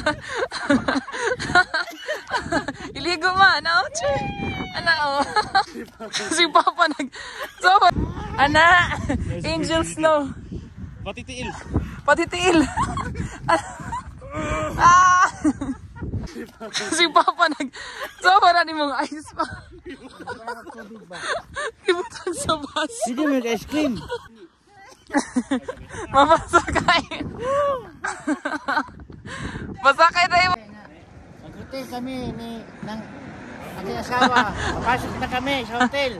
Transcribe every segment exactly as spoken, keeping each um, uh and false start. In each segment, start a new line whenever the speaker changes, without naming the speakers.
Iligo man, no? Ana, oh. Si Papa nag... So, ana, Angel Snow.
Patitiil.
Patitiil. Ah! Si Papa nag... So, para ni mong ice pa. Ibutang sa bus.
Sige, may ice cream.
Mapasakay. Pasakay tayo.
Mag-hotel kami ni ng aking asawa. Papasok na kami sa hotel.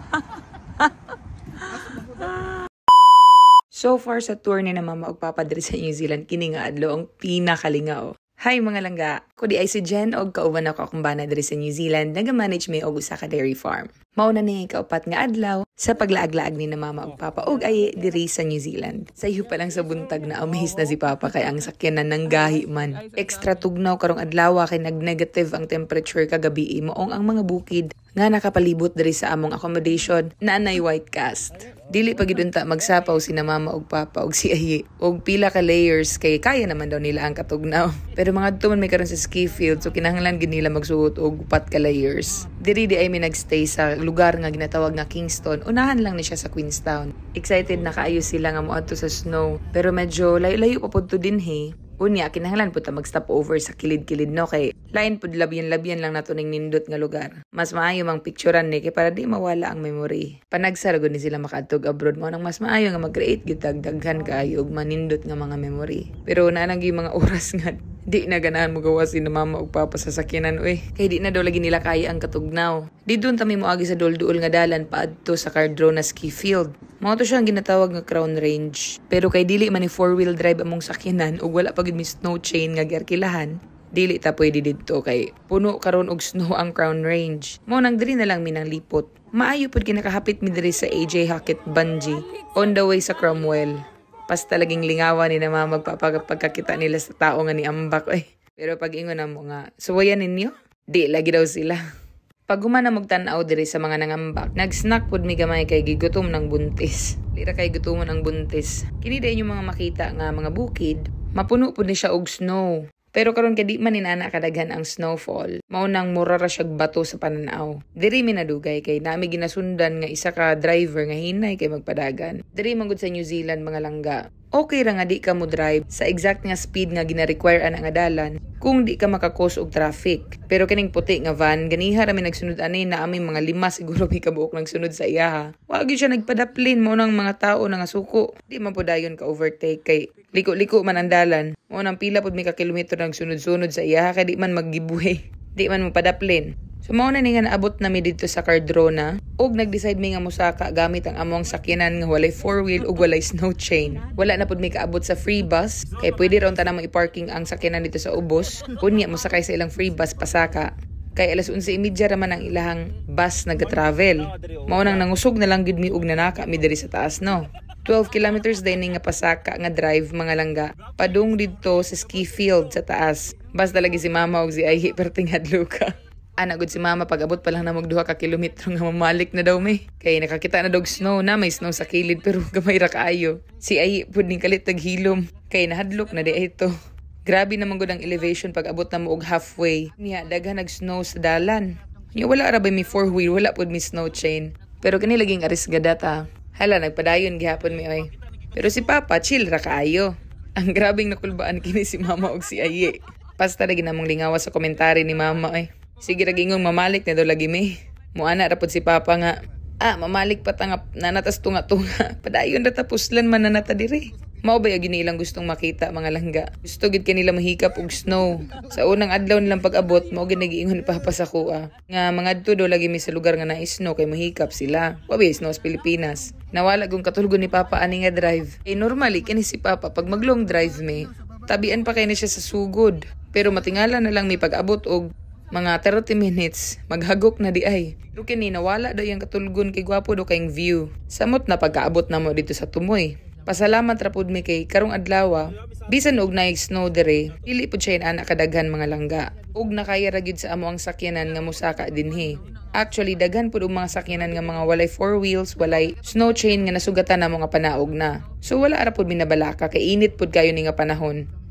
So far sa tour ni na Mama og Papa diri sa New Zealand, kini nga adlaw ang pinakalingaw. Hi mga langga, ko di ay si Jen og kauban ako akong bana diri sa New Zealand, naga-manage may og usa ka dairy farm. Mao na ni kaupat nga adlaw sa paglaag-laag ni na Mama og Papa og ay diri sa New Zealand. Sayo pa lang sa buntag na amazed na si Papa kay ang sakyanan nang gahi man. Extra tugnaw karong adlaw kay nag-negative ang temperature kagabi moong ang mga bukid nga nakapalibot diri sa among accommodation na anay white cast. Dili pa gid unta magsapaw si na Mama og Papa og si Ayi og pila ka layers kay kaya naman daw nila ang katugnaw. Pero mga tuman may karon sa ski field so kinahanglan gid nila magsuot og upat ka layers. Diri di ay mi nagstay sa lugar nga ginatawag nga Kingston. Unahan lang ni siya sa Queenstown. Excited na kaayo sila nga moadto sa snow pero medyo layo-layo pa pud to dinhi. Unya, kinahanglan po ta mag-stop over sa kilid-kilid no kay lain po labyan-labyan lang nato ning nindot nga lugar. Mas maayo mang picturean ni kay para di mawala ang memory. Panagsaragod ni sila makaadtog abroad mo nang mas maayo nga mag-create gyud dagdaghan kaayo og manindot nga mga memory. Pero naanang gyud mga oras nga di na ganahan mo gawa si na Mama og Papa sa sakyanan uy. Kay di na daw lagi nila kaya ang katugnaw. Di doon tami moagi sa dol-duol nga dalan paadto sa Cardrona ski field. Mao to siya ang ginatawag nga Crown Range. Pero kay dili man ni four-wheel drive among sakyanan ug wala pa gid mi snow chain nga giarkilahan, dili ta pwede didto kay puno karon og snow ang Crown Range. Mao nang diri na lang mi nang lipot. Maayo pud kinakahapit mi diri sa A J Hackett Bungee on the way sa Cromwell. Pas talaging lingawan ni na Mama magpapagkakita nila sa tao nga ni ambak oy. Pero pag ingon na mo nga, suwayan ninyo? Di lagi daw sila. Pag humana magtanaw diri sa mga nangambak, nag-snack pud mi gamay kay gigutom ng buntis. Lira kay gutomon ang buntis. Kini day yung mga makita nga mga bukid, mapuno pud ni siya og snow. Pero karon kay di man inana kadaghan ang snowfall, mao nang mura ra siyag bato sa pananaw. Diri mi nadugay kay nami ginasundan nga isa ka driver nga hinay kay magpadagan. Diri man gud sa New Zealand mga langga. Okay ra nga di ka mo drive sa exact nga speed nga gina-require ana nga dalan kung di ka makakos og traffic. Pero kining puti nga van ganiha ra mi nagsunod ani na aming mga lima siguro mi kabuok nagsunod sa iya. Wa gyud siya nagpadaplin mo nang mga tao na nga suko. Di man pud dayon ka overtake kay liko-liko man ang dalan. Mo nang pila pud mi ka kilometro nagsunod-sunod sa iya kay di man maggibuhi. Di man mo padaplin. So mao na ni nga naabot nami dito sa Cardrona ug nag-decide mi nga musaka gamit ang among sakyanan nga walay four-wheel ug walay snow chain. Wala na pud mi kaabot sa free bus kay pwede raw ta na mo i-parking ang sakyanan dito sa ubos. Kunya mo sakay sa ilang free bus pasaka. Kay alas onse trenta raman ang ilahang bus nag-travel. Mao nang nangusog na lang gid mi ug nanaka mi diri sa taas no. twelve kilometers din nga pasaka nga drive mga langga. Padung dito sa ski field sa taas. Basta lagi si Mama ug si Ayi perting hadluka. Ana gud si Mama pag-abot pa lang na magduha ka kilometro nga mamalik na daw mi. Kay nakakita na dog snow na may snow sa kilid pero gamay ra kaayo. Si Ayi pud ning kalit taghilom kay nahadlok na di ito. Grabe naman gud ang elevation pag-abot na mo og halfway. Niya daghan nag-snow sa dalan. Nya wala ra ba mi four wheel, wala pud mi snow chain. Pero kani laging arisgada ta. Hala nagpadayon gihapon mi oy. Pero si Papa chill ra kaayo. Ang grabing nakulbaan kini si Mama og si Ayi. Basta lagi namong lingawa sa komentary ni Mama oy. Sige ra gingong mamalik na daw lagi mi. Muana ra pud si Papa nga. Ah, mamalik pa tanga nanatas tunga-tunga. Padayon ra tapuslan man na nata diri. Mao ba yung ilang gustong makita mga langga? Gusto gid kanila mahikap og snow. Sa unang adlaw nilang pag-abot, mao gid nagiingon ni Papa sa kuha. Nga mga adto daw lagi mi sa lugar nga na snow kay mahikap sila. Wa ba snow sa Pilipinas. Nawala gong katulgon ni Papa ani nga drive. Eh normally kini si Papa pag mag-long drive mi, tabian pa kay ni siya sa sugod. Pero matingala na lang mi pag-abot og mga thirty minutes, maghagok na di ay. Pero kini nawala daw yung katulgon kay gwapo daw kayong view. Samot na pagkaabot na mo dito sa Tumoy. Pasalamat ra pud mi kay karong adlaw. Bisan og naik snow dere, dili pud siya ana kadaghan mga langga. Ug nakaya ra gyud sa amo ang sakyanan nga musaka dinhi. Actually daghan pud og mga sakyanan nga mga walay four wheels, walay snow chain nga nasugatan na mga panaog na. So wala ra pud minabalaka kay init pud kayo ni nga panahon.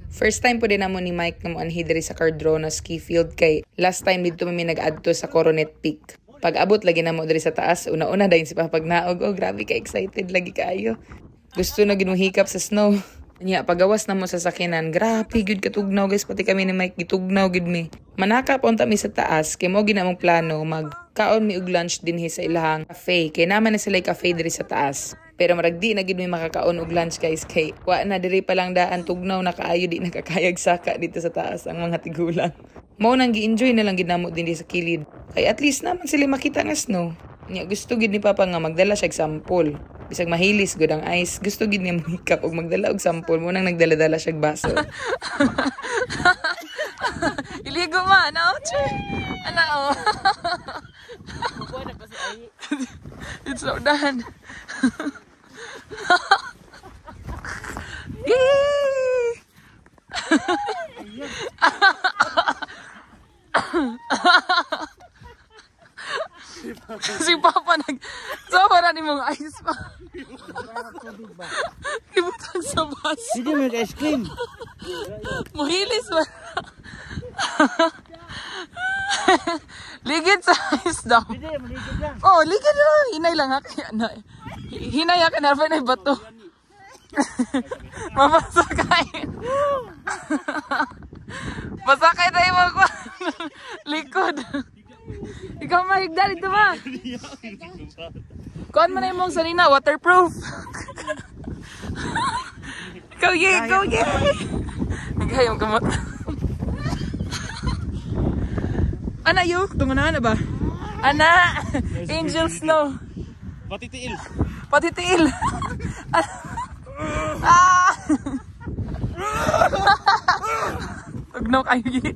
First time po din namo ni Mike na mo anhi diri sa Cardrona Ski Field kay last time dito mi nag-adto sa Coronet Peak. Pag abot lagi namo diri sa taas, una-una dayon si Papa pagnaog, oh grabe ka excited lagi kaayo. Gusto na gid mo hikap sa snow. Nya pagawas na mo sa sakinan, grabe gud katugnaw guys, pati kami ni Mike gitugnaw gid mi. Manaka pa unta mi sa taas kay mo ginamong plano magkaon mi og lunch dinhi sa ilahang cafe kay naman na sila cafe diri sa taas. Pero marag di na gid mi makakaon og lunch guys kay wa na diri pa lang daan tugnaw na kaayo di nakakayag saka dito sa taas ang mga tigulang. Mao nang gi-enjoy na lang gid namo dinhi sa kilid. Kay at least naman sila makita nga snow. Nya gusto gid ni Papa nga magdala siya og sample. Bisag mahilis gud ang ice, gusto gid niya mahikap og magdala og sample mo nang nagdala-dala siya og baso. Iligo ma, no? Ana oh. It's so done. Si Papa nag sobra ni mong ice pa. Kibutang sa bus.
Hindi mo ice cream.
Mahilis ba? Ligid sa ice daw.
Hindi, maligid lang.
Oh, ligid lang. Hinay lang ha. Hinay ka na rin ay bato. Mapasakay. Pasakay tayo mo. Likod. Ikaw mahigdal ito ba? Kuhan mo na yung mong salina, waterproof. Ikaw ye, ikaw ye. Naghay yung kamot. Ana yu, tungunahan na ba? Ana, Angel Snow.
Patitiil.
Patitiil. Ah! Tugnaw kayo ye.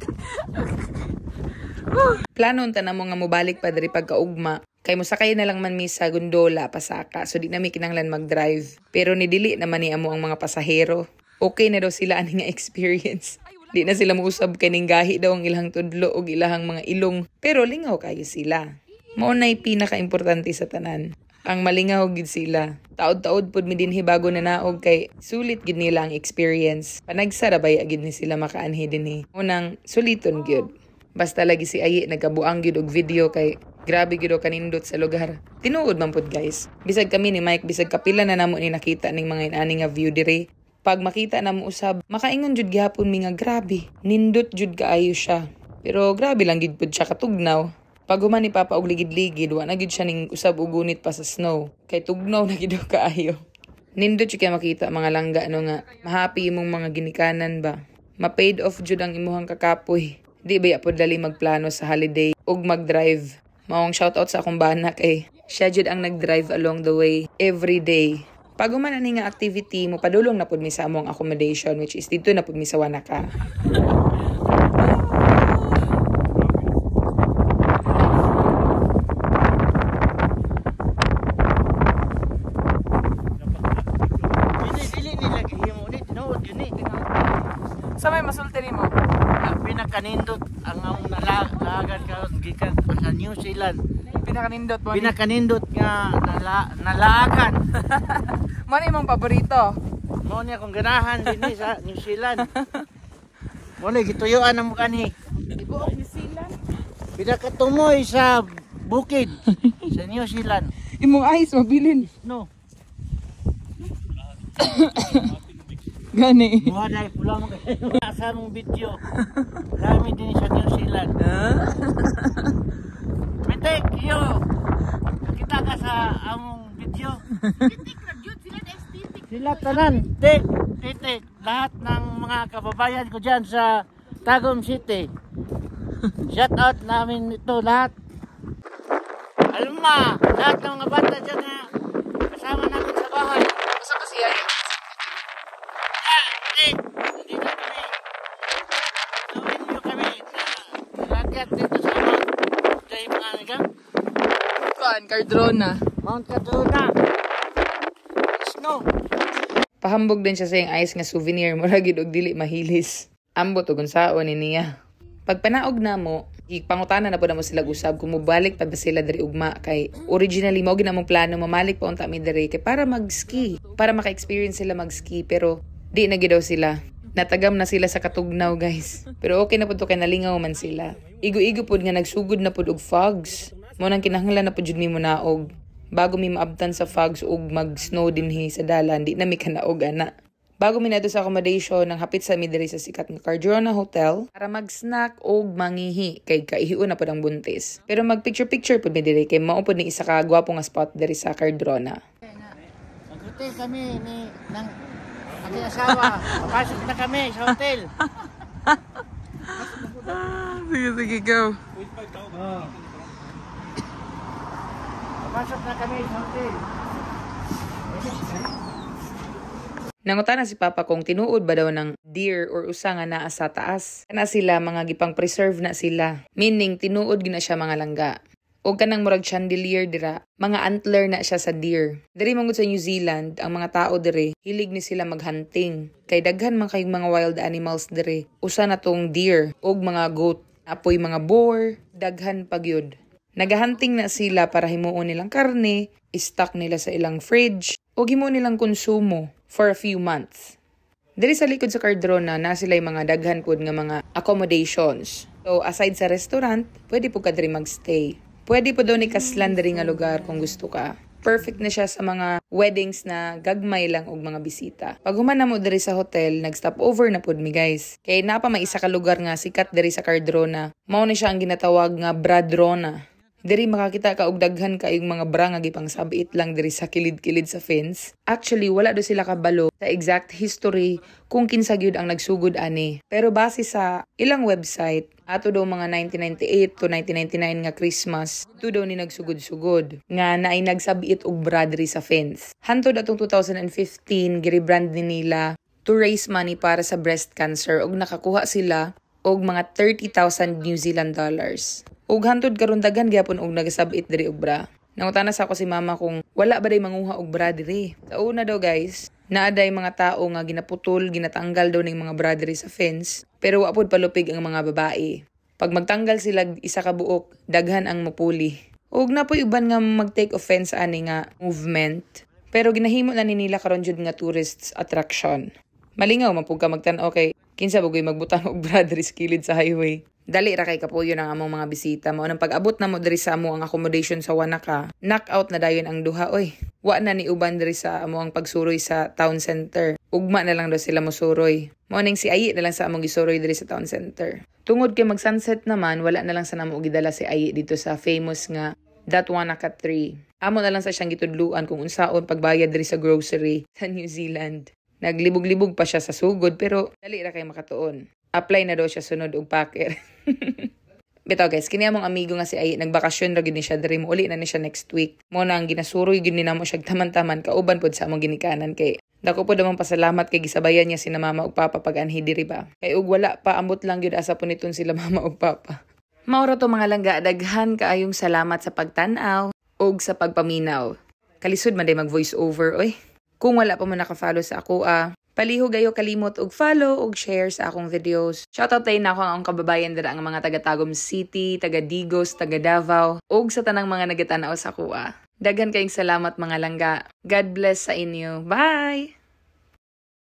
Plano unta na mo nga mobalik pa diri pagkaugma. Kay mo sakay na lang man mi sa gondola pasaka, so di na mi kinahanglan mag-drive. Pero ni dili naman ni amo ang mga pasahero. Okay na daw sila ani nga experience. Di na sila mousab kay ning gahi daw ang ilahang tudlo og ilahang mga ilong. Pero lingaw kayo sila. Mao nay pinaka-importante sa tanan. Ang malingaw gid sila. Taod-taod pud mi dinhi bago na naog kay sulit gid nila ang experience. Panagsarabay gid ni sila makaanhi dinhi. Unang suliton gyud. Basta lagi si Ayi nagkabuang gyud og video kay grabe gyud kanindot sa lugar. Tinuod man pud guys. Bisag kami ni Mike bisag kapila na namo ni nakita ning mga inani nga view diri. Pag makita namo usab, makaingon jud gihapon mi nga grabe. Nindot jud kaayo siya. Pero grabe lang gid pud siya katugnaw. Pag human ni Papa og ligid-ligid, wa na gid siya ning usab og gunit pa sa snow. Kay tugnaw na gid kaayo. Nindot jud kay makita mga langga ano nga mahappy imong mga ginikanan ba. Ma-paid off jud ang imuhang kakapoy. Di ba yapod dali magplano sa holiday ug mag-drive. Mawang shoutout sa akong bana kay siya jud ang nag-drive along the way every day. Pag human ani nga activity mo padulong na pud mi sa among accommodation which is dito na pud mi sa Wanaka. Sa may masultiri mo?
Pinakanindot ang among nalagan ka gikan sa New Zealand.
Pinakanindot mo?
Pinakanindot nga nala, nalaagan.
Mo ni imong paborito?
Mo ni akong ganahan dinhi sa New Zealand. Mo ni gituyuan ang kanhi.
Ibuok New Zealand?
Pinakatumoy sa bukid sa New Zealand.
Imong ice mabilin.
No.
Gani.
Buha dahil pula mo kayo. Sa mong video. Dami din sa New Zealand. Mitek, iyo. Kita ka sa among video. Sila tanan. Tek, titik. Lahat ng mga kababayan ko dyan sa Tagum City. Shout out namin ito lahat. Alam ma, lahat ng mga bata dyan na kasama namin sa bahay.
Gusto ko siya yun.
Hindi, hindi na kami. Gawin nyo kami. Nalagat dito sa Mount. Kaya mga naga?
Kuan, Cardrona.
Mount Cardrona. Snow.
Pahambog din siya sa yung ice nga souvenir. Muragid og dili mahilis. Ambot og unsaon ni niya. Pag panaog na mo, ipangutana na po na mo sila usab kung mubalik pa ba sila dari ugma kay originally mo ginamong plano mamalik pa unta mi dari kay para mag-ski, para maka-experience sila mag-ski pero di na gidaw sila. Natagam na sila sa katugnaw guys. Pero okay na po to kay nalingaw man sila. Igo-igo po nga nagsugod na po og fogs. Mo nang kinahanglan na po jud mi mo naog. Bago mi maabtan sa fogs ug mag-snow dinhi sa dalan, di na mi kanaog ana. Bago mi nadto sa accommodation nang hapit sa mi diri sa sikat nga Cardrona Hotel para mag-snack og mangihi kay kaihion na pod ang buntis. Pero mag-picture-picture pod mi diri kay mao pod ni isa ka gwapo nga spot diri sa Cardrona.
Mag-hotel kami ni ng aking asawa. Papasok na kami sa hotel.
Sige, sige, go.
Oh. Papasok na kami sa hotel.
Nangutan na si Papa kung tinuod ba daw ng deer or usa nga naa sa taas. Kana sila mga gipang preserve na sila. Meaning tinuod gina siya mga langga. O kanang murag chandelier dira, mga antler na siya sa deer. Diri mangud sa New Zealand, ang mga tao diri hilig ni sila maghunting. Kay daghan man kay mga wild animals diri. Usa na tong deer og mga goat, apoy mga boar, daghan pagyud. Nagahunting na sila para himuon nilang karne, stock nila sa ilang fridge, o himuon nilang konsumo for a few months. Diri sa likod sa Cardrona na sila yung mga daghan pod nga mga accommodations. So aside sa restaurant, pwede po ka diri magstay. Pwede po daw ni kaslan diri nga lugar kung gusto ka. Perfect na siya sa mga weddings na gagmay lang og mga bisita. Pag human na mo diri sa hotel, nag-stop over na pod mi guys. Kay napa may isa ka lugar nga sikat diri sa Cardrona. Mao ni siya ang ginatawag nga Bradrona. Diri makakita ka og daghan kaayong mga bra nga gipang sabiit lang diri sa kilid-kilid sa fence. Actually, wala do sila kabalo sa exact history kung kinsa gyud ang nagsugod ani. Pero base sa ilang website, ato daw mga nineteen ninety-eight to nineteen ninety-nine nga Christmas, ito daw ni nagsugod-sugod nga naay nagsabiit og bra diri sa fence. Hantod atong two thousand fifteen, giribrand ni nila to raise money para sa breast cancer og nakakuha sila og mga thirty thousand New Zealand dollars. Ug hantod karon daghan gyapon og nagasabit diri og bra. Nangutana sa ako si mama kung wala ba day manguha og bra diri. Sa una daw guys, naaday mga tao nga ginaputol, ginatanggal daw ning mga bra diri sa fence, pero wa pod palupig ang mga babae. Pag magtanggal sila isa ka buok, daghan ang mapuli. Ug napoy uban nga mag-take offense ani nga movement, pero ginahimo na ni nila karon jud nga tourists attraction. Malingaw man pud ka magtan-aw kay kinsa bagoy magbutang og bra diri sa kilid sa highway. Dali ra kay kapuyo ng among mga bisita. Mao nang pag-abot na mo diri sa amo ang accommodation sa Wanaka, knockout na dayon ang duha oy. Wa na ni uban diri sa amo ang pagsuroy sa town center. Ugma na lang daw sila mosuroy. Mao ning si Ayi na lang sa among gisuroy diri sa town center. Tungod kay mag-sunset naman, wala na lang sa namo gidala si Ayi dito sa famous nga That Wanaka Tree. Amo na lang sa siyang gitudluan kung unsaon pagbayad diri sa grocery sa New Zealand. Naglibog-libog pa siya sa sugod pero dali ra kay makatuon. Apply na daw siya sunod og packer. Bitaw guys, kini among amigo nga si Ayi nagbakasyon ra gyud ni siya diri, mo uli na ni siya next week. Mo na ang ginasuroy gyud ni namo siya taman-taman kauban pod sa among ginikanan kay dako pod among pasalamat kay gisabayan niya sina mama ug papa pag anhi diri ba. Kay ug wala pa ambot lang gyud asa puniton sila mama ug papa. Maura to mga langga, daghan kaayong salamat sa pagtan-aw ug sa pagpaminaw. Kalisod man day mag voice over oy. Kung wala pa mo naka-follow sa ako ah, palihog ayo kalimot og follow og share sa akong videos. Shoutout tayo na ako ang kababayan dira ang mga taga Tagum City, taga Digos, taga Davao, ug sa tanang mga nagatanaw sa kuha. Daghan kayong salamat mga langga. God bless sa inyo. Bye!